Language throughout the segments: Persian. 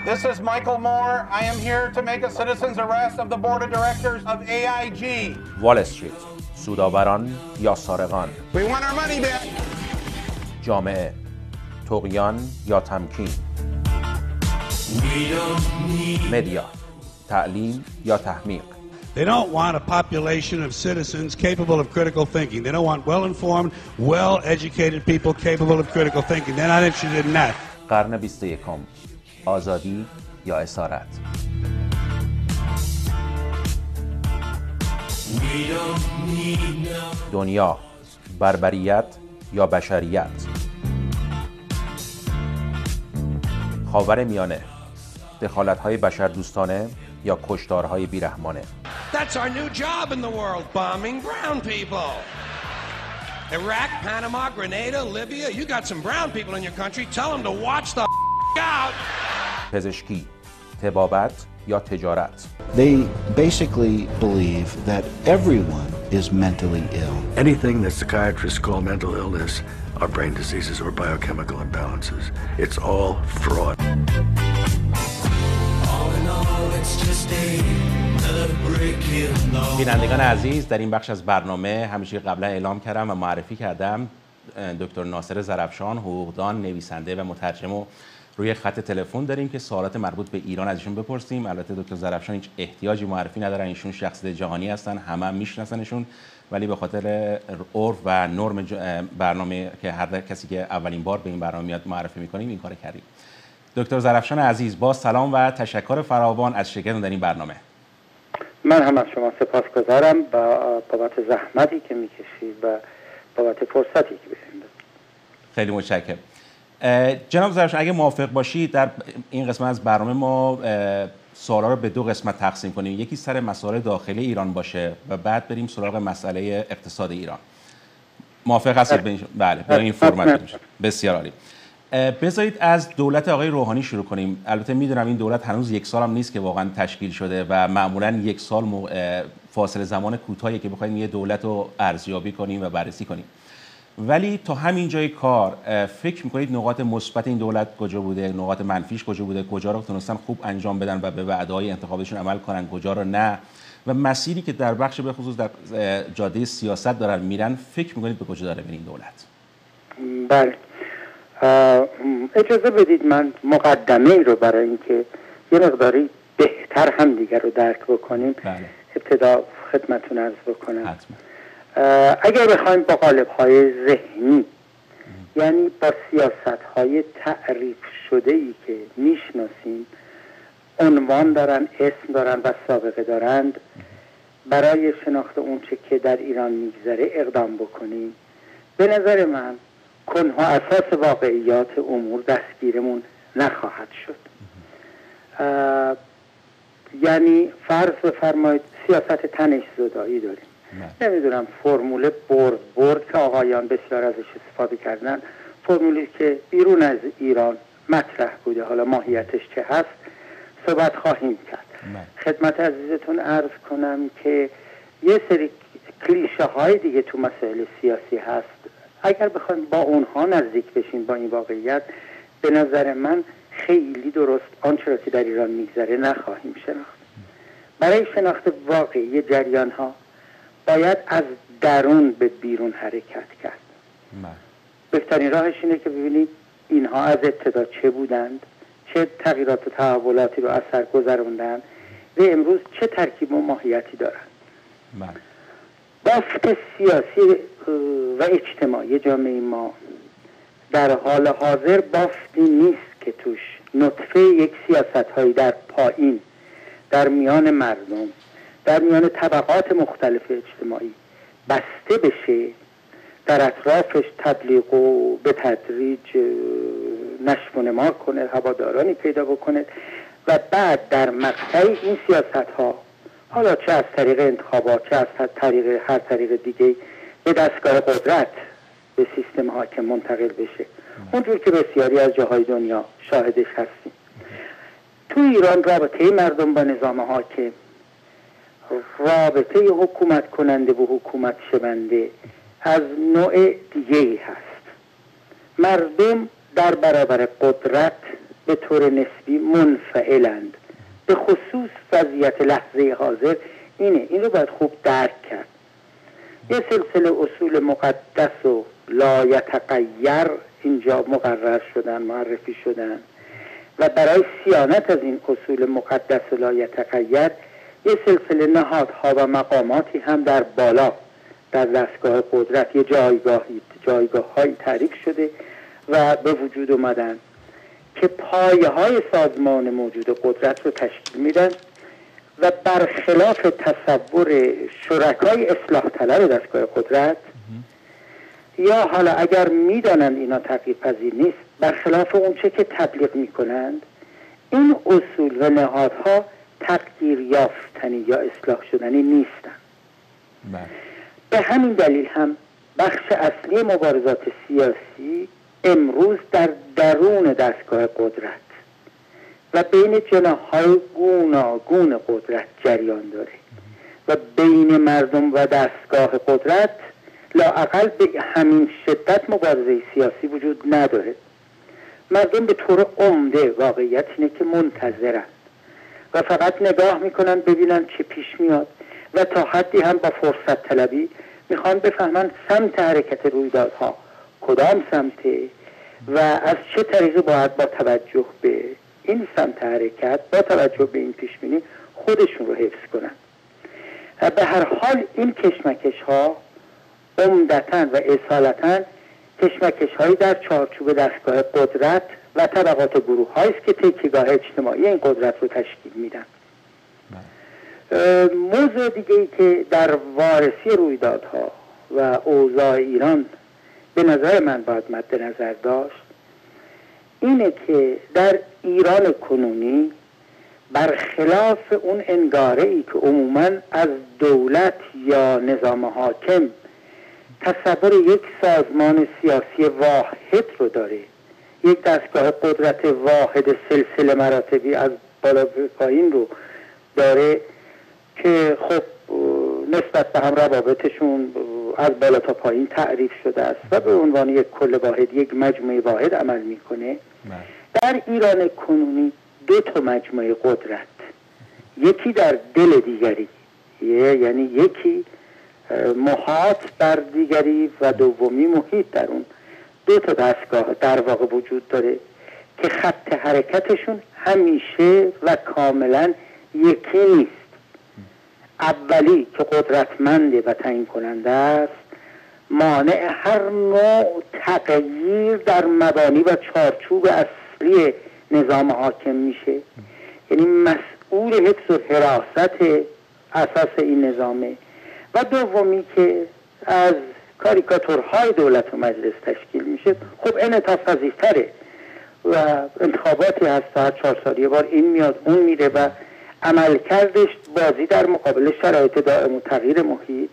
This is Michael Moore. I am here to make a citizen's arrest of the board of directors of AIG. وال استریت، سودآوران یا سارقان؟ We want our money back. جامعه، طغیان یا تمکین؟ مدیا، تعلیم یا تحمیق؟ They don't want a population of citizens capable of critical thinking. They don't want well-informed, well-educated people capable of critical thinking. They're not interested in that. قرن 21، آزادی یا اسارت؟ دنیا، بربریت یا بشریت؟ خاورمیانه، دخالت‌های بشردوستانه یا کشتارهای بیرحمانه؟ That's our new job in the world, bombing brown people. Iraq, Panama, Grenada, Libya, you got some brown people in your country, tell them to watch the out. پزشکی، طبابت یا تجارت؟ They basically believe that everyone is mentally ill. Anything that psychiatrists call mental illness are brain diseases or biochemical imbalances. It's all fraud. بینندگان عزیز، در این بخش از برنامه همیشه قبلا اعلام کردم و معرفی کردم دکتر ناصر زرفشان، حقوقدان، نویسنده و مترجم رو روی خط تلفن داریم که سوالات مربوط به ایران از ایشون بپرسیم. البته دکتر زرفشان هیچ احتیاجی معرفی ندارن، ایشون شخصیت جهانی هستن، همه هم میشناسنشون، ولی به خاطر عرف و نرم برنامه که هر کسی که اولین بار به این برنامه میاد معرفی میکنیم این کار کردیم. دکتر زرفشان عزیز، با سلام و تشکر فراوان از شرکت در این برنامه. من هم از شما سپاسگزارم بابت زحمتی که میکشید و بابت فرصتی که بهتون دادید. خیلی متشکرم. جناب زرفشان، اگه موافق باشید در این قسمت از برنامه ما سوالا رو به دو قسمت تقسیم کنیم، یکی سر مسائل داخلی ایران باشه و بعد بریم سراغ مسئله اقتصاد ایران. موافق هستید؟ بله، برای این فرمت میشه. بسیار عالی. بذارید از دولت آقای روحانی شروع کنیم. البته میدونم این دولت هنوز یک سال هم نیست که واقعا تشکیل شده و معمولا یک سال فاصله زمان کوتاهی که بخوایم یه دولت رو ارزیابی کنیم و بررسی کنیم. ولی تا همین جای کار فکر میکنید نقاط مثبت این دولت کجا بوده، نقاط منفیش کجا بوده، کجا رو تونستن خوب انجام بدن و به وعده‌های انتخابشون عمل کنن، کجا رو نه، و مسیری که در بخش به خصوص در جاده سیاست دارن میرن فکر میکنید به کجا داره این دولت؟ بله، اجازه بدید من مقدمه ای رو برای اینکه یه مقداری بهتر هم دیگر رو درک بکنیم ابتدا خدمتتون عرض بکنم. حتما. اگر بخوایم با قالب‌های ذهنی، یعنی با سیاست‌های تعریف شده‌ای که میشناسیم، عنوان دارن، اسم دارن و سابقه دارند، برای شناخت اونچه که در ایران میگذره اقدام بکنیم، به نظر من کنها اساس واقعیات امور دستگیرمون نخواهد شد. یعنی فرض بفرمایید سیاست تنش زدایی داریم. نمیدونم فرمول برد که آقایان بسیار ازش استفاده کردن، فرمولی که بیرون از ایران مطرح بوده، حالا ماهیتش چه هست صحبت خواهیم کرد. خدمت عزیزتون عرض کنم که یه سری کلیشه های دیگه تو مسائل سیاسی هست، اگر بخوایم با اونها نزدیک بشیم با این واقعیت، به نظر من خیلی درست آنچه را که در ایران میگذره نخواهیم شناخت. برای شناخت واقعی جریان ها باید از درون به بیرون حرکت کرد. بهترین راهش اینه که ببینید اینها از ابتدا چه بودند، چه تغییرات و تحولاتی رو از سر گذروندند و امروز چه ترکیب و ماهیتی دارند. بافت سیاسی و اجتماعی جامعه ما در حال حاضر بافتی نیست که توش نطفه یک سیاست هایی در پایین در میان مردم، در میان طبقات مختلف اجتماعی بسته بشه، در اطرافش تبلیغ و به تدریج نشو و نما کنه، هوادارانی پیدا بکنه و بعد در مقطع این سیاست ها، حالا چه از طریق انتخابات چه از طریق هر طریق دیگه، به دستگاه قدرت به سیستم حاکم منتقل بشه، اونجور که بسیاری از جاهای دنیا شاهدش هستیم. تو ایران رابطه مردم با نظام حاکم، رابطه حکومت کننده و حکومت شونده از نوع دیگه‌ای هست. مردم در برابر قدرت به طور نسبی منفعلند. به خصوص وضعیت لحظه حاضر این رو باید خوب درک کرد. یه سلسله اصول مقدس و لا یتغیر اینجا مقرر شدن، معرفی شدن و برای صیانت از این اصول مقدس و لا یتغیر یه سلسله نهادها و مقاماتی هم در بالا در دستگاه قدرت یه جایگاه‌هایی تعریف شده و به وجود اومدن که پایه های سازمان موجود قدرت رو تشکیل میدن و برخلاف تصور شرکای اصلاح طلب دستگاه قدرت یا حالا اگر میدانند اینا تغییر پذیر نیست، برخلاف اونچه که تبلیغ میکنند این اصول و نهادها تغییر یافتنی یا اصلاح شدنی نیستند. به همین دلیل هم بخش اصلی مبارزات سیاسی امروز در درون دستگاه قدرت و بین جناح‌های گوناگون قدرت جریان داره و بین مردم و دستگاه قدرت لااقل به همین شدت مبارزه سیاسی وجود نداره. مردم به طور عمده واقعیت اینه که منتظرن و فقط نگاه میکنن ببینن چه پیش میاد و تا حدی هم با فرصت طلبی میخوان بفهمن سمت حرکت رویدادها کدام سمته و از چه طریقی باید با توجه به این سمت حرکت با توجه به این پیشبینی خودشون رو حفظ کنن. به هر حال این کشمکش ها عمدتاً و اصالتاً کشمکش هایی در چارچوب دستگاه قدرت و طبقات گروه هایی است که تکیهگاه اجتماعی این قدرت رو تشکیل میدن. موضوع دیگه ای که در وارسی رویدادها و اوضاع ایران به نظر من باید مد نظر داشت اینه که در ایران کنونی برخلاف اون انگاره ای که عموماً از دولت یا نظام حاکم تصور یک سازمان سیاسی واحد رو داره، یک دستگاه قدرت واحد سلسله مراتبی از بالا به پایین رو داره که خب نسبت به هم روابطشون از بالا تا پایین تعریف شده است و به عنوان یک کل واحد، یک مجموعه واحد عمل میکنه. در ایران کنونی دو تا مجموعه قدرت، یکی در دل دیگری، یعنی یکی محاط بر دیگری و دومی محیط در اون، دو تا دستگاه در واقع وجود داره که خط حرکتشون همیشه و کاملا یکی نیست. اولی که قدرتمنده و تعیین کننده است مانع هر نوع تغییر در مبانی و چارچوب اصلی نظام حاکم میشه، یعنی مسئول حفظ و حراست اساس این نظامه. و دومی که از کاریکاتورهای دولت و مجلس تشکیل میشه، خب انعطاف پذیرتره و انتخاباتی هست هر 4 سال یه بار این میاد اون میره و عملکردش بازی در مقابل شرایط دائم و تغییر محیط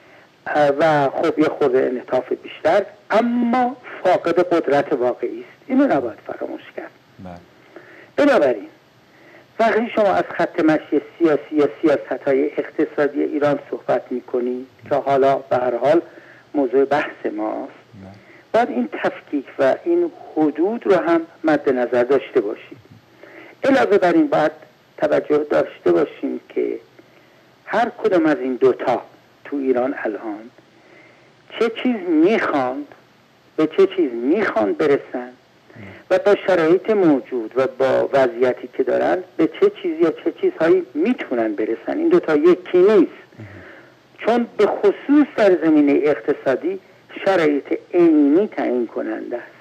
و خب یه خورده انعطاف بیشتر، اما فاقد قدرت واقعی است. اینو نباید فراموش کرد. بنابراین وقتی شما از خط مشی سیاسی یا سیاست‌های اقتصادی ایران صحبت می‌کنید که حالا به هر حال موضوع بحث ماست، باید این تفکیک و این حدود رو هم مد نظر داشته باشید. علاوه بر این باید توجه داشته باشیم که هر کدام از این دوتا تو ایران الان چه چیز میخوان، به چه چیز میخوان برسن و با شرایط موجود و با وضعیتی که دارن به چه چیز یا چه چیزهایی میتونن برسن. این دوتا یکی نیست، چون به خصوص در زمینه اقتصادی شرایط عینی تعیین کننده است.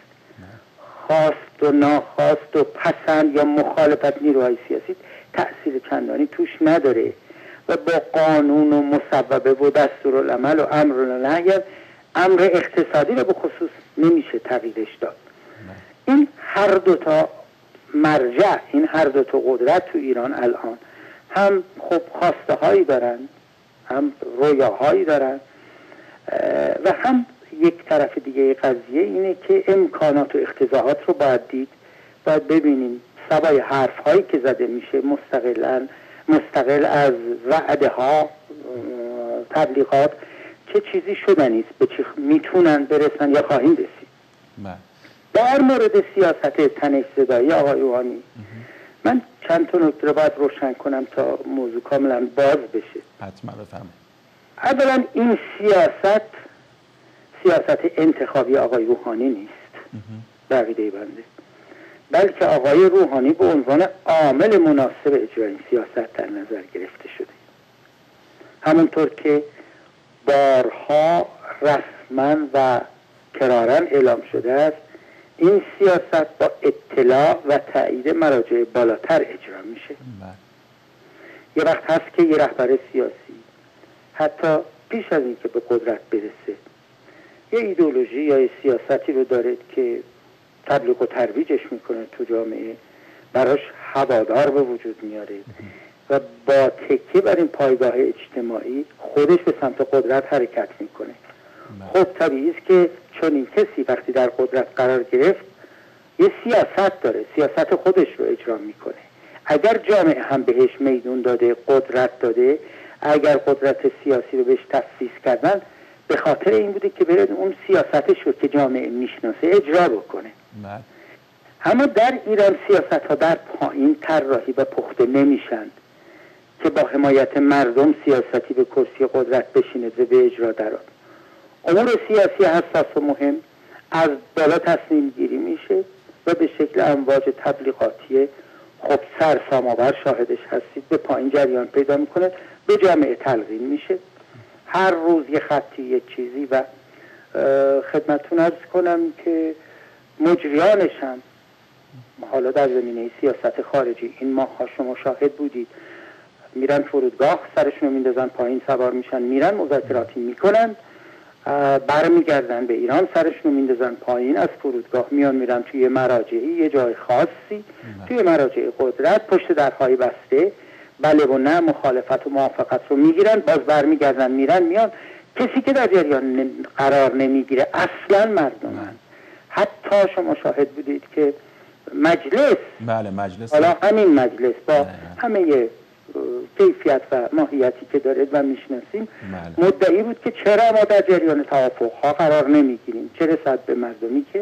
خواست و ناخواست و پسند یا مخالفت نیروهای سیاسی تأثیر چندانی توش نداره و با قانون و مصوبه و دستورالعمل و امرالنهی امر اقتصادی رو به خصوص نمیشه تغییرش داد. این هر دوتا مرجع، این هر دوتا قدرت تو ایران الان هم خب خواسته هایی دارن، هم رویاهایی دارن و هم یک طرف دیگه قضیه اینه که امکانات و اقتضاعات رو باید دید، باید ببینیم سوای حرف هایی که زده میشه مستقل از وعده ها، تبلیغات، چه چیزی شدنیست، به چی میتونن برسن یا خواهیم رسید. در مورد سیاست تنش زدایی آقای روحانی من چند تا نکته رو باید روشن کنم تا موضوع کاملا باز بشه. حتما بفرمایید. اولا این سیاست انتخابی آقای روحانی نیست به عقیده بنده، بلکه آقای روحانی به عنوان عامل مناسب اجرای این سیاست در نظر گرفته شده، همونطور که بارها رسما و کرارا اعلام شده است. این سیاست با اطلاع و تایید مراجع بالاتر اجرا میشه. یه وقت هست که یه رهبر سیاسی حتی پیش از اینکه به قدرت برسه یه ایدئولوژی یا یه سیاستی رو داره که تبلیغ و ترویجش میکنه تو جامعه، براش هوادار به وجود میاره و با تکیه بر این پایگاه اجتماعی خودش به سمت قدرت حرکت میکنه. خب طبیعی است که چون این کسی وقتی در قدرت قرار گرفت یه سیاست داره، سیاست خودش رو اجرا میکنه. اگر جامعه هم بهش میدون داده، قدرت داده، اگر قدرت سیاسی رو بهش تفسیس کردن، به خاطر این بوده که برد اون سیاستش رو که جامعه میشناسه اجرا بکنه. اما در ایران سیاست ها در پایین طراحی و پخته نمیشن که با حمایت مردم سیاستی به کرسی قدرت بشیند و به اجرا درآید. امور سیاسی حساس و مهم از بالا تصمیم گیری میشه و به شکل امواج تبلیغاتی خب سرسام‌آور شاهدش هستید به پایین جریان پیدا میکنه، به جامعه تلقین میشه. هر روز یه خطی یه چیزی و خدمتتون عرض کنم که مجریانش هم حالا در زمینه سیاست خارجی این ماه‌ها شما شاهد بودید، میرن فرودگاه سرشون رو میندازن پایین، سوار میشن میرن مذاکراتی میکنن، برمیگردن به ایران سرشون رو میندازن پایین، از فرودگاه میان میرن توی مراجعی یه جای خاصی توی مراجع قدرت پشت درهای بسته بله و نه مخالفت و موافقت رو میگیرن، باز برمیگردن میرن میان. کسی که در جریان قرار نمیگیره اصلا مردمن. حتی شما شاهد بودید که مجلس حالا همین مجلس با همه کیفیت و ماهیتی که داره و میشناسیم مدعی بود که چرا ما در جریان توافق‌ها قرار نمیگیریم، چه رسد به مردمی که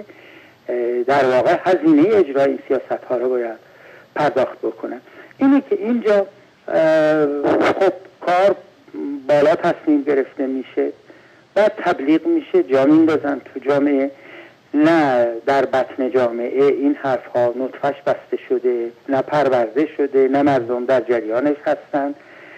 در واقع هزینه اجرای این سیاست‌ها رو باید پرداخت بکنن. اینه که اینجا خب کار بالا تصمیم گرفته میشه و تبلیغ میشه، جا میندازن تو جامعه، نه در بطن جامعه این حرف ها نطفش بسته شده، نه پرورده شده، نه مردم در جریانش هستن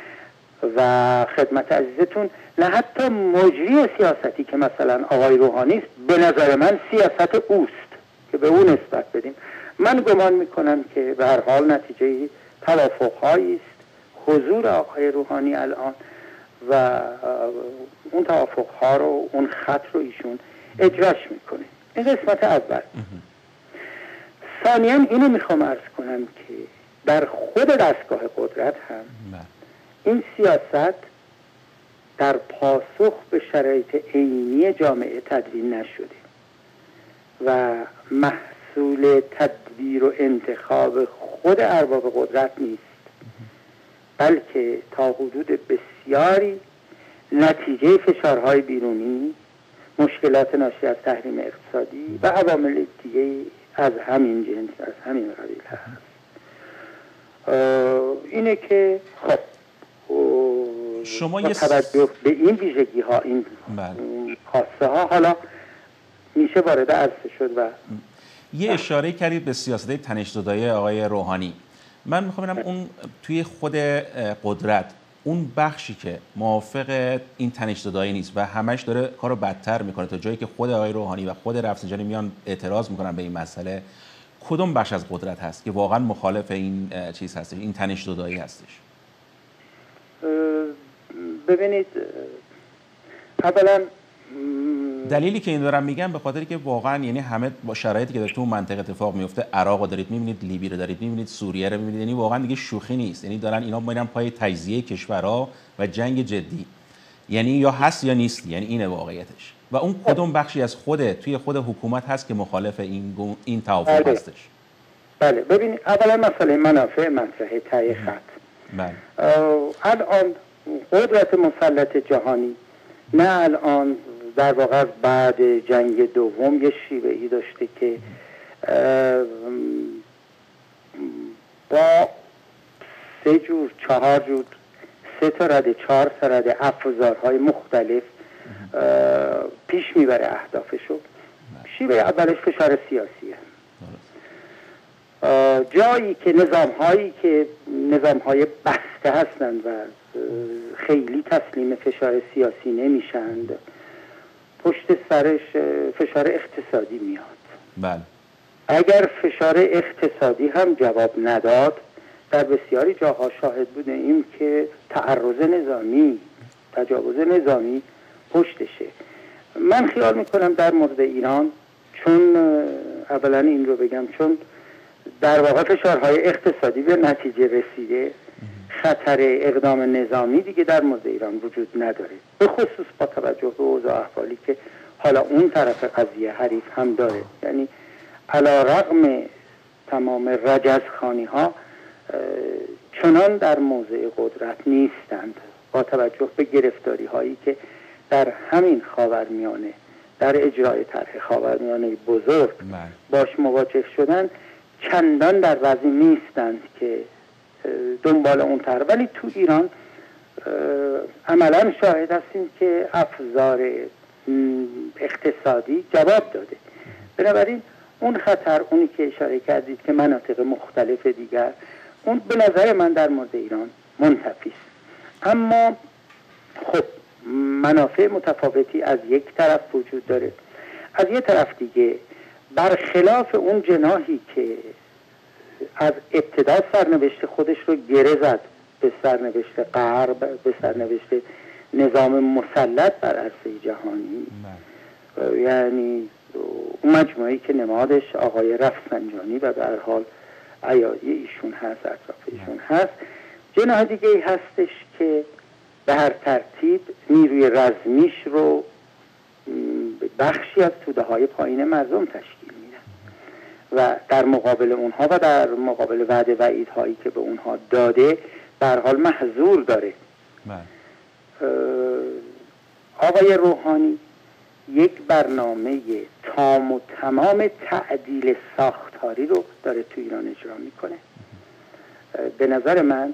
و خدمت عزیزتون نه حتی مجری سیاستی که مثلا آقای روحانی است به نظر من سیاست اوست که به اون نسبت بدیم. من گمان میکنم که به هر حال نتیجه توافق‌هایی است حضور آقای روحانی الان و اون توافق‌ها رو اون خط رو ایشون اجراش میکنه. این قسمت اول. ثانیاً اینو میخوام عرض کنم که در خود دستگاه قدرت هم این سیاست در پاسخ به شرایط عینی جامعه تدوین نشده و محصول تدبیر و انتخاب خود ارباب قدرت نیست، بلکه تا حدود بسیاری نتیجه فشارهای بیرونی، مشکلات ناشی از تحریم اقتصادی و عوامل دیگه از همین جنس، از همین قبیل هست. اینه که خب شما توجه به این ویژگی ها، این خاصه ها حالا میشه وارد عرصه شد و یه اشاره کردید به سیاست تنش‌زدایی آقای روحانی. من میخوام ببینم اون توی خود قدرت اون بخشی که موافق این تنش‌زدایی نیست و همش داره کارو بدتر میکنه تا جایی که خود آقای روحانی و خود رفسنجانی میان اعتراض میکنن به این مسئله، کدوم بخش از قدرت هست که واقعا مخالف این چیز هستش، این تنش‌زدایی هستش؟ ببینید اولا دلیلی که این دارم میگم به خاطری که واقعا یعنی همه با شرایطی که در تو منطقه اتفاق میفته، عراق رو دارید میبینید، لیبی رو دارید میبینید، سوریه رو میبینید، یعنی واقعا دیگه شوخی نیست. یعنی دارن اینا میرن پای تجزیه کشورها و جنگ جدی، یعنی یا هست یا نیست، یعنی اینه واقعیتش. و اون کدوم بخشی از توی خود حکومت هست که مخالف این توافق هستش؟ بله ببینید اولا مسئله منافع مطرحه تای خط. بله. الان قدرت مسلط جهانی نه الان در واقع بعد جنگ دوم یه شیوه‌ای داشته که با 3 جور 4 جور 3 تا رده 4 تا رده افزارهای مختلف پیش میبره اهدافشو. شیوه اولش فشار سیاسیه. جایی که نظام‌های بسته هستند و خیلی تسلیم فشار سیاسی نمیشند، پشت سرش فشار اقتصادی میاد. بله. اگر فشار اقتصادی هم جواب نداد، در بسیاری جاها شاهد بودیم که تعرض نظامی، تجاوز نظامی پشتشه. من خیال میکنم در مورد ایران، چون اولا این رو بگم، چون در واقع فشارهای اقتصادی به نتیجه رسیده، خطر اقدام نظامی دیگه در مورد ایران وجود نداره، به خصوص با توجه به اوضاع احوالی که حالا اون طرف قضیه حریف هم داره. یعنی علی رغم تمام رجزخوانی ها چنان در موضع قدرت نیستند، با توجه به گرفتاری هایی که در همین خاورمیانه، در اجرای طرح خاورمیانه بزرگ باش مواجه شدن، چندان در وضعی نیستند که دنبال اون طرح. ولی تو ایران عملا شاهد هستیم که افزار اقتصادی جواب داده. بنابراین اون خطر، اونی که اشاره کردید که مناطق مختلف دیگر، اون به نظر من در مورد ایران منتفی است. اما خب منافع متفاوتی از یک طرف وجود داره. از یک طرف دیگه برخلاف اون جناحی که از ابتدا سرنوشت خودش رو گره زد به سرنوشت غرب، به سرنوشت نظام مسلط بر عرصه جهانی، یعنی اون مجموعی که نمادش آقای رفسنجانی و به هر حال عیادی ایشون هست، اطراف ایشون هست، جناح دیگه ای هستش که به هر ترتیب نیروی رزمیش رو بخشی از توده های پایین مردم تشکیل میدن و در مقابل اونها و در مقابل وعده وعیدهایی که به اونها داده به هر حال محظور داره. آقای روحانی یک برنامه تام و تمام تعدیل ساختاری رو داره تو ایران اجرا میکنه. به نظر من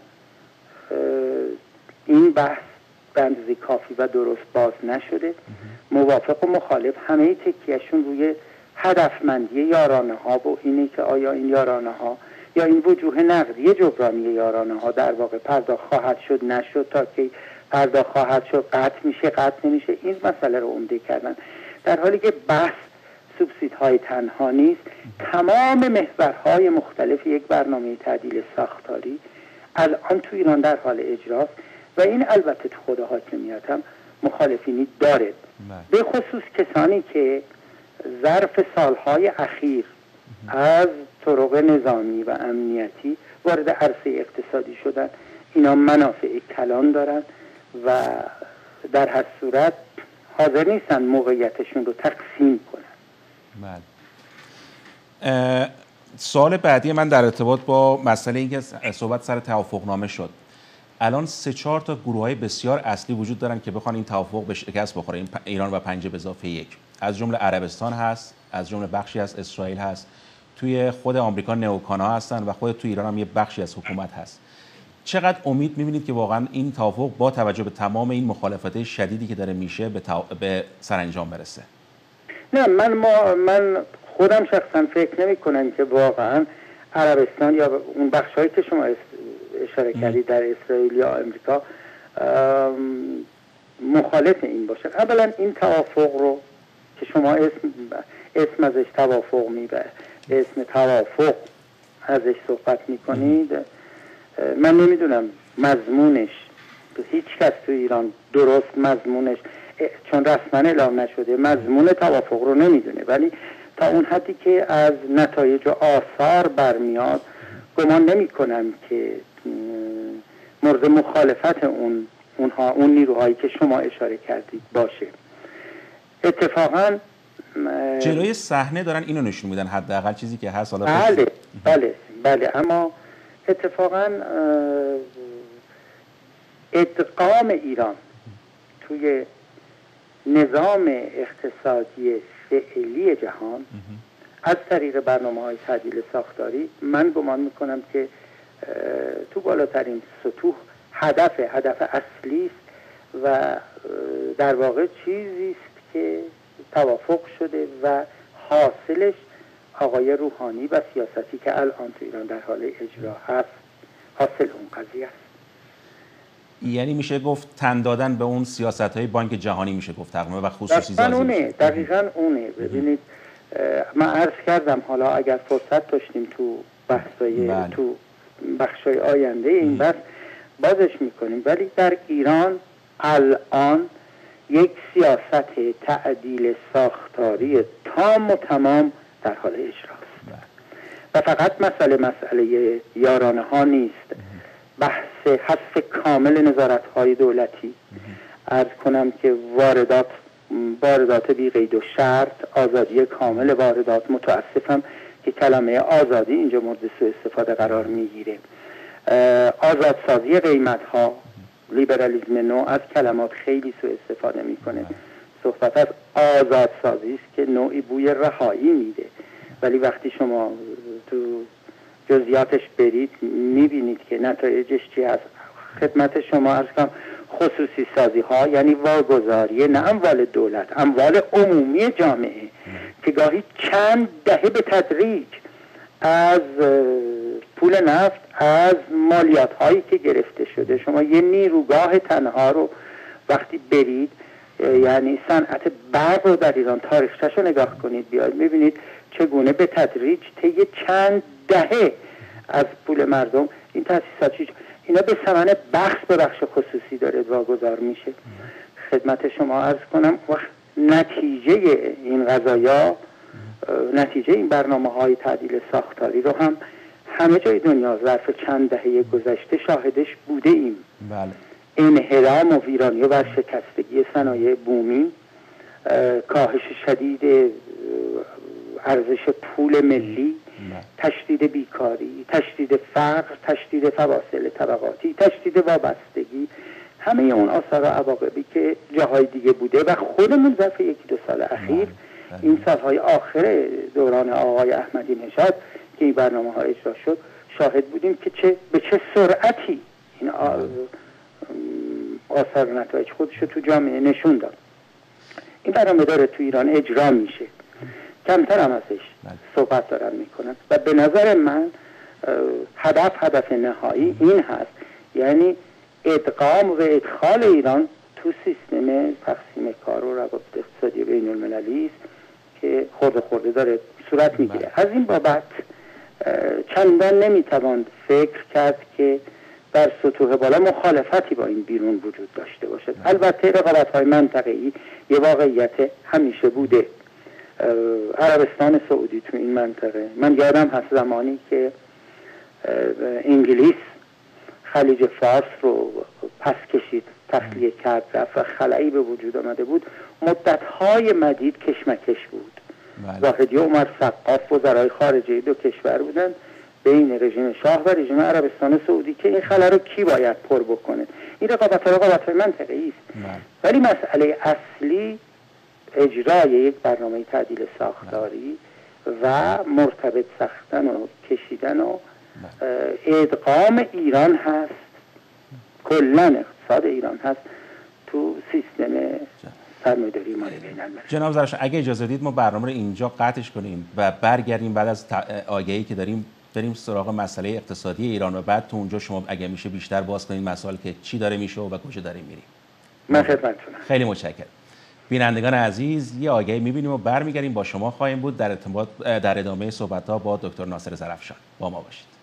این بحث به اندازه کافی و درست باز نشده. موافق و مخالف همه تکیهشون روی هدفمندی یارانه ها و اینه که آیا این یارانه ها یا این وجوه نقدی جبرانی یارانه ها در واقع پرداخت خواهد شد نشد، تا که پرداخت خواهد شد قطع میشه قطع نمیشه، این مسئله رو عمده کردن، در حالی که بحث سوبسیدهای تنها نیست. تمام محورهای مختلف یک برنامه تعدیل ساختاری الان تو ایران در حال اجراست و این البته تو خود حاکمیت هم مخالفینی داره، به خصوص کسانی که ظرف سالهای اخیر از طرق نظامی و امنیتی وارد عرصه اقتصادی شدن. اینا منافع کلان دارن و در هر صورت حاضر نیستن موقعیتشون رو تقسیم کنن. سوال بعدی من در ارتباط با مسئله اینکه صحبت سر توافقنامه شد. الان 3-4 تا گروه‌های بسیار اصلی وجود دارن که بخوان این توافق به شکست بخوره. ایران و 5+1، از جمله عربستان هست، از جمله بخشی از اسرائیل هست، توی خود آمریکا نئوکان‌ها هستن و خود توی ایران هم یه بخشی از حکومت هست. چقدر امید می‌بینید که واقعا این توافق با توجه به تمام این مخالفت‌های شدیدی که داره میشه به سرانجام برسه؟ نه، من خودم شخصا فکر نمی‌کنم که واقعا عربستان یا اون بخش‌هایی که شما اشاره کردید در اسرائیل یا آمریکا مخالف این باشه. اولا این توافق رو که شما اسم ازش توافق میبره، اسم توافق ازش صحبت میکنید، من نمیدونم مضمونش، هیچ کس تو ایران درست مضمونش، چون رسما اعلام نشده، مضمون توافق رو نمیدونه، ولی تا اون حدی که از نتایج و آثار برمیاد گمان نمی کنم که مورد مخالفت اون نیروهایی که شما اشاره کردید باشه. اتفاقا جلوی صحنه دارن اینو نشون میدن، حداقل چیزی که هست. حالا بله، اما اتفاقا ادغام ایران توی نظام اقتصادی فعلی جهان از طریق برنامه‌های تعدیل ساختاری من گمان میکنم که تو بالاترین سطوح هدف اصلی است و در واقع چیزی است که توافق شده و حاصلش آقای روحانی و سیاستی که الان تو ایران در حال اجرا هست حاصل اون قضیه است. یعنی میشه گفت تن دادن به اون سیاست‌های بانک جهانی میشه گفت تقریبا و خصوصی سازی. دقیقاً اونه. ببینید من عرض کردم حالا اگر فرصت داشتیم تو تو بخشای آینده این بحث بازش میکنیم، ولی در ایران الان یک سیاست تعدیل ساختاری تام و تمام در حال اجراست و فقط مسئله یارانه ها نیست، بحث حذف کامل نظارت های دولتی، عرض کنم که واردات بی قید و شرط، آزادی کامل واردات. متاسفم که کلمه آزادی اینجا مورد سوء استفاده قرار میگیره. آزادسازی قیمت ها، لیبرالیسم نو از کلمات خیلی سوء استفاده میکنه. صحبت از آزادسازی است که نوعی بوی رهایی میده، ولی وقتی شما تو جزئیاتش برید میبینید که نتایجش چی هست. خدمت شما عرض کنم خصوصی سازی ها یعنی واگذاری نه اموال دولت، اموال عمومی جامعه که گاهی چند دهه به تدریج از پول نفت، از مالیات هایی که گرفته شده. شما یه نیروگاه تنها رو وقتی برید، یعنی صنعت برق رو در ایران تاریخچه‌ش رو نگاه کنید بیاید میبینید چگونه به تدریج طی چند دهه از پول مردم این تاسیسات اینا به ثمن بخش خصوصی داره واگذار میشه. خدمت شما عرض کنم وقت نتیجه این قضایا، نتیجه این برنامه‌های تعدیل ساختاری رو هم همه جای دنیا ظرف چند دهه گذشته شاهدش بوده ایم. بله. انحرام و ویرانی و ورشکستگی صنایع بومی، کاهش شدید ارزش پول ملی، تشدید بیکاری، تشدید فقر، تشدید فواصل طبقاتی، تشدید وابستگی، همه اون آثار و عواقبی که جاهای دیگه بوده و خودمون ظرف یکی دو سال اخیر این سالهای آخر دوران آقای احمدی نژاد که این برنامه ها اجرا شد شاهد بودیم که به چه سرعتی این آثار و نتایج خودش رو تو جامعه نشون داد. این برنامه داره تو ایران اجرا میشه، کمتر هم ازش صحبت دارن میکنن و به نظر من هدف نهایی این هست، یعنی ادغام و ادخال ایران تو سیستم تقسیم کار و روابط اقتصادی بین المللی است که خورده داره صورت میگیره. از این بابت چندان نمیتوان فکر کرد که در سطوح بالا مخالفتی با این بیرون وجود داشته باشد. البته رقابت‌های منطقه‌ای یه واقعیت همیشه بوده. عربستان سعودی تو این منطقه، من یادم هست زمانی که انگلیس خلیج فارس رو پس کشید، تخلیه کرد، رفت و خلایی به وجود آمده بود، مدت‌های مدید کشمکش بود. زاهدی و عمر سقاف وزرای خارجه دو کشور بودن بین رژیم شاه و رژیم عربستان سعودی که این خلا رو کی باید پر بکنه. این رقابت منطقه‌ای است. ولی مسئله اصلی اجرای یک برنامه تعدیل ساختاری و مرتبط ساختن و کشیدن و ادغام ایران هست، کلن اقتصاد ایران هست تو سیستم سرمایه‌داری مالی بین‌المللی. جناب زرافشان اگه اجازه دید ما برنامه رو اینجا قطعش کنیم و برگردیم بعد از آگهی که داریم بریم سراغ مسئله اقتصادی ایران و بعد تو اونجا شما اگه میشه بیشتر باز کنید مسائل که چی داره میشه و کجا داره میریم. من خدمتتونم. خیلی متشکرم. بینندگان عزیز یه آگهی میبینیم و برمیگردیم با شما خواهیم بود در ادامه صحبت‌ها با دکتر ناصر زرافشان. با ما باشید.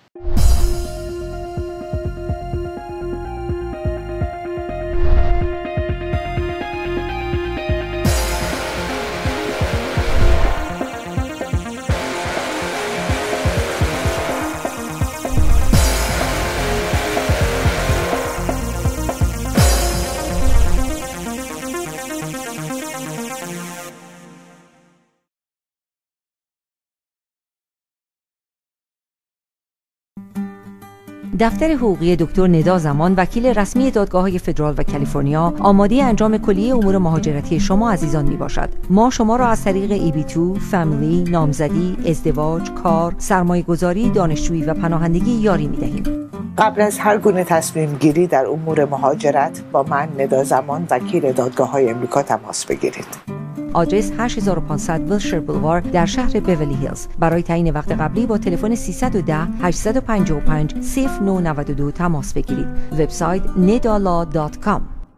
دفتر حقوقی دکتر ندا زمان، وکیل رسمی دادگاه‌های فدرال و کالیفرنیا، آماده انجام کلیه امور مهاجرتی شما عزیزان میباشد. ما شما را از طریق EB2، فامیلی، نامزدی، ازدواج، کار، سرمایه‌گذاری، دانشجویی و پناهندگی یاری می‌دهیم. قبل از هر گونه تصمیم گیری در امور مهاجرت با من ندا زمان، وکیل دادگاه‌های امریکا تماس بگیرید. آدرس 8500 ویلشر بولوار در شهر بیولی هیلز. برای تعیین وقت قبلی با تلفن 310 855 0992 تماس بگیرید. وبسایت nedalaw.com.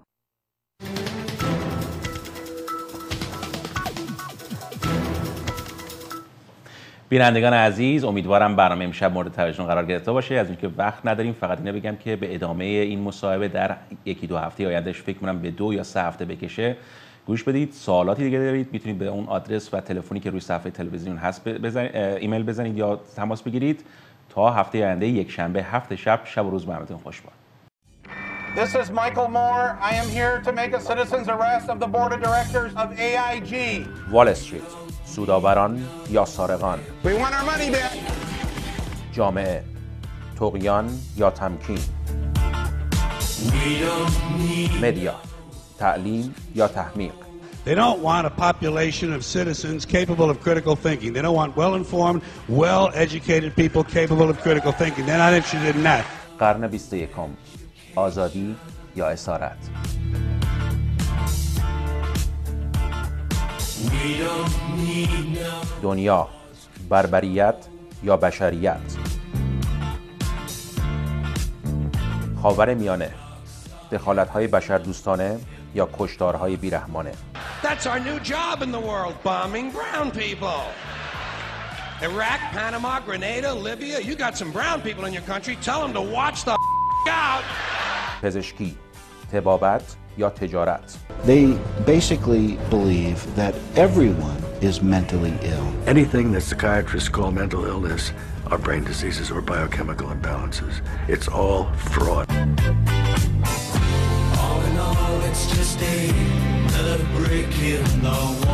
بینندگان عزیز، امیدوارم برنامه امشب مورد توجهتون قرار گرفته باشه. از اینکه وقت نداریم، فقط اینو بگم که به ادامه این مصاحبه در یکی دو هفته آیندهش فکر کنم به 2 یا 3 هفته بکشه گوش بدید. سوالاتی دیگه دارید میتونید به اون آدرس و تلفنی که روی صفحه تلویزیون هست ایمیل بزنید یا تماس بگیرید. تا هفته آینده یک شنبه 7 شب و روز برنامه‌تون خوش باد. This is Michael Moore. I am here to make a citizen's arrest of the board of directors of AIG. وال استریت، سودآوران یا سارقان؟ We want our money back. جامعه، طغیان یا تمکین؟ مدیا، تعلیم یا تحمیق؟ They don't want a population of citizens capable of critical thinking. They don't want well-informed, well-educated people capable of critical thinking. They're not interested in that. قرن 21، آزادی یا اسارت؟ دنیا، بربریت یا بشریت؟ خاورمیانه، دخالت‌های بشردوستانه یا کشتارهای بیرحمانه؟ That's our new job in the world, bombing brown people. Iraq, Panama, Grenada, Libya. You got some brown people in your country. Tell them to watch the out. پزشکی، طبابت یا تجارت؟ They basically believe that everyone is mentally ill. Anything that psychiatrists call mental illness are brain diseases or biochemical imbalances. It's all fraud. All in all, it's just another brick in the wall.